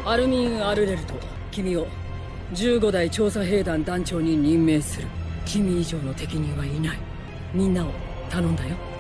アルミン・アルレルト、君を15代調査兵団団長に任命する。君以上の適任はいない。みんなを頼んだよ。